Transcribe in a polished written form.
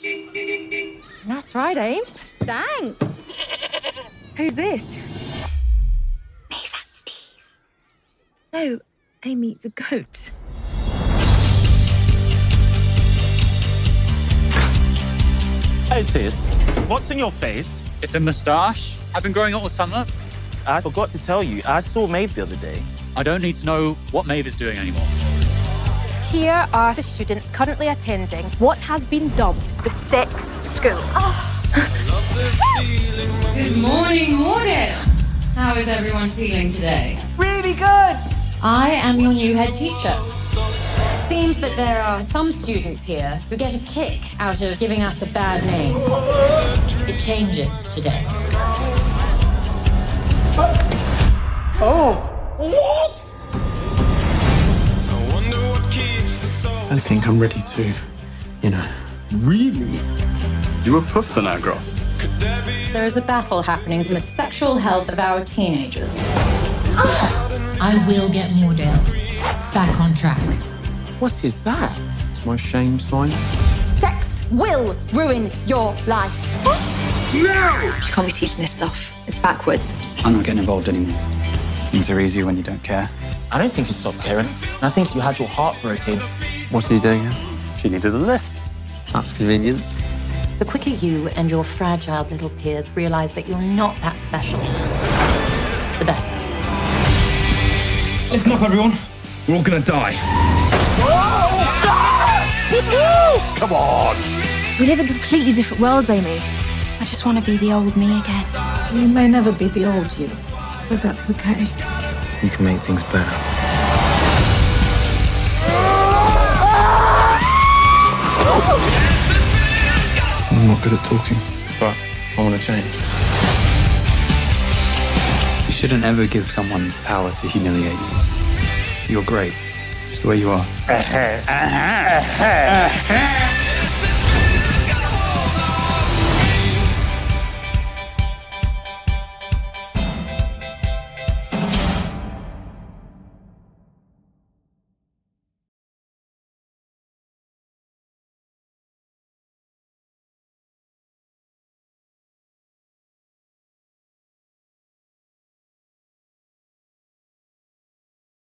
That's right, Ames. Thanks. Who's this? Hey, that's Steve. No, Amy the goat. Hey, sis. What's in your face? It's a moustache. I've been growing it all summer. I forgot to tell you, I saw Maeve the other day. I don't need to know what Maeve is doing anymore. Here are the students currently attending what has been dubbed the sex school. Good morning, morning. How is everyone feeling today? Really good! I am your new head teacher. Seems that there are some students here who get a kick out of giving us a bad name. It changes today. Oh! What? I think I'm ready to, Really? You were puffed on our graph. There is a battle happening for the sexual health of our teenagers. I will get Moordale back on track. What is that? It's my shame sign. Sex will ruin your life. No! You can't be teaching this stuff. It's backwards. I'm not getting involved anymore. Things are easier when you don't care. I don't think you stopped caring. I think you had your heart broken. What are you doing here? She needed a lift. That's convenient. The quicker you and your fragile little peers realize that you're not that special, the better. Listen up, everyone. We're all gonna die. Come on! We live in completely different worlds, Amy. I just want to be the old me again. You may never be the old you, but that's okay. You can make things better. I'm not good at talking, but I want to change. You shouldn't ever give someone power to humiliate you. You're great, just the way you are.